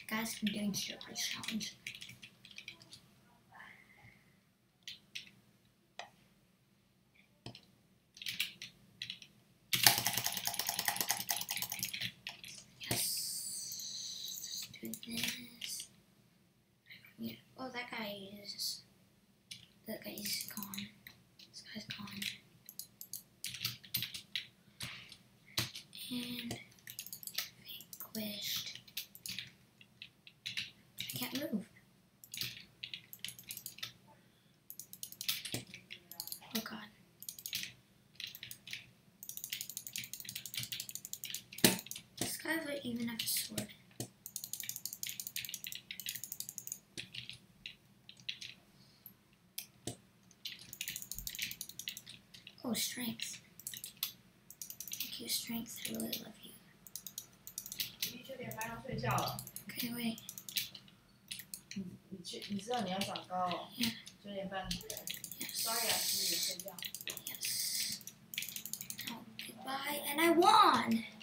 Guys, I'm doing Jeopardy challenge. Yes. Let's do this. Yeah. Oh, that guy is gone. This guy's gone. And vanquished. I can't move. Oh god. This guy would even have a sword. Oh, strength. Thank you, strength. I really love you. Okay, wait. 你知道你要长高哦。 Yeah. 9点半。 Yes. Sorry, 10点睡觉。 Yes. Oh, goodbye, and I won!